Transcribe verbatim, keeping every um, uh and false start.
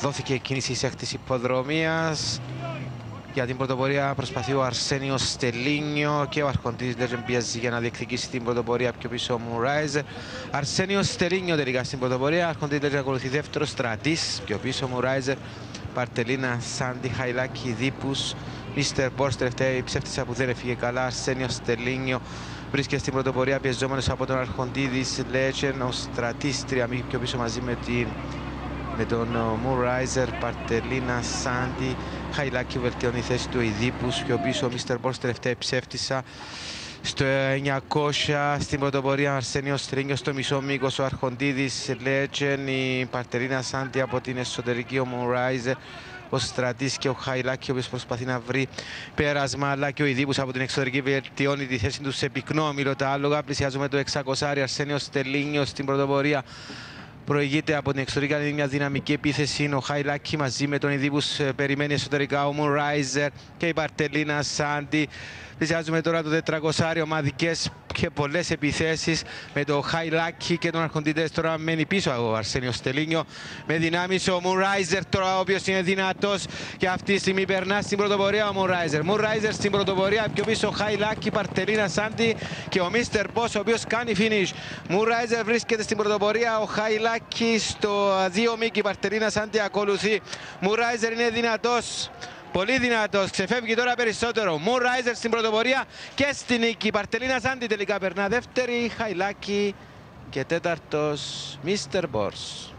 δόθηκε κίνηση σε της υποδρομίας. Για την πρωτοπορία προσπαθεί ο Αρσένιος Στελίνιο και ο Αρχοντής Legend πιέζει για να διεκδικήσει την πρωτοπορία πιο πίσω ο Μουράιζερ. Αρσένιος Στελίνιο τελικά στην πρωτοπορία. Αρχοντής Legend ακολουθεί δεύτερο, Στρατής πιο πίσω ο Μουράιζερ. Παρτελίνα, Σάντι, Χαϊλάκη, Δίπους. Μίστερ Μπορς τελευταία η ψεύτησα που δεν έφυγε καλά. Αρσένιος Στελίνιο βρίσκεται στην πρωτοπορία πιεζόμενος από τον Αρχοντίδης Legend. Ο Στρατής τρία μήκη πιο πίσω μαζί με την με τον Μουράιζερ, Παρτελίνα, Σάντι, Χαϊλάκη βελτιώνει η θέση του Ιδίπους, πιο πίσω ο Μίστερ Μπορς τελευταία η ψεύτησα. Στο εννιακόσια στην πρωτοπορία Αρσένιος Στρίνιος, στο μισό μήκος ο Αρχοντίδης Legend, η Παρτελίνα, Σάντι από την εσωτερική, ο Μουράιζερ, ο Στρατής και ο Χαϊλάκη, ο οποίος προσπαθεί να βρει πέρασμα, αλλά και ο Ιδίπους από την εξωτερική βελτιώνει τη θέση του σε πυκνό όμιλο τα άλογα. Πλησιάζουμε το εξακόσια, Αρσένιος Στελίνιος στην πρωτοπορία. Προηγείται από την εξωτερική μια δυναμική επίθεση. Ο Χαϊλάκη μαζί με τον Ιδίπους περιμένει εσωτερικά ο Μουράιζερ και η Παρτελίνα, Σάντι. Πλησιάζουμε τώρα το τετρακόσια, ομαδικές και πολλές επιθέσεις με το Χαϊλάκη και τον Αρχοντίδες. Τώρα μένει πίσω ο Αρσένιος Στελίνιο με δυνάμεις ο Μουράιζερ τώρα, ο οποίος είναι δυνατός και αυτή τη στιγμή περνά στην πρωτοπορία ο Μουράιζερ. Μουράιζερ στην πρωτοπορία, πιο πίσω ο Χαϊλάκη, Παρτελίνα, Σάντι και ο Μίστερ Μπορς, ο οποίος κάνει finish. Μουράιζερ βρίσκεται στην πρωτοπορία, ο Χαϊλάκη στο δύο μήκη, Παρτελίνα, Σάντι ακολουθεί. Μουράιζερ είναι δυνατός. Πολύ δυνατός, ξεφεύγει τώρα περισσότερο. Μουράιζερ στην πρωτοπορία και στη νίκη. Παρτελίνα, Σάντι τελικά περνά δεύτερη, Χαϊλάκη και τέταρτος Μίστερ Μπορς.